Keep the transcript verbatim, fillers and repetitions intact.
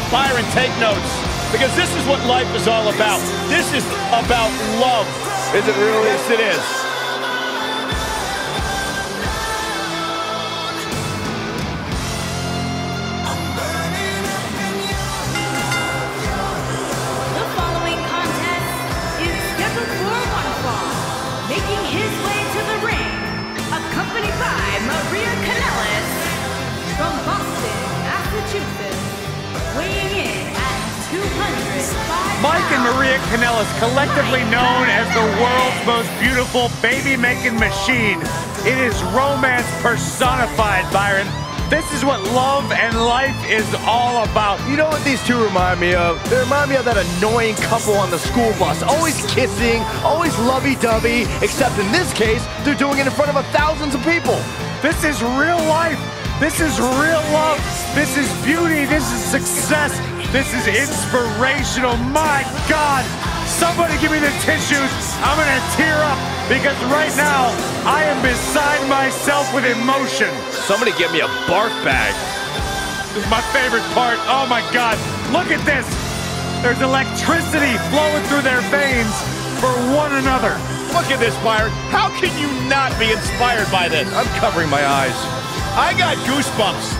Byron, take notes, because this is what life is all about. This is about love. Is it really? Yes, it is. The following contest is scheduled for one fall. Making his way to the ring, accompanied by Maria Kanellis from Boston, Massachusetts, weighing in at two hundred five Mike and Maria Kanellis, collectively known as the world's most beautiful baby-making machine. It is romance personified, Byron. This is what love and life is all about. You know what these two remind me of? They remind me of that annoying couple on the school bus. Always kissing, always lovey-dovey, except in this case, they're doing it in front of a thousands of people. This is real life. This is real love. This is beauty. This is success. This is inspirational. My God. Somebody give me the tissues. I'm going to tear up because right now I am beside myself with emotion. Somebody give me a barf bag. This is my favorite part. Oh my God. Look at this. There's electricity flowing through their veins for one another. Look at this, Byron. How can you not be inspired by this? I'm covering my eyes. I got goosebumps.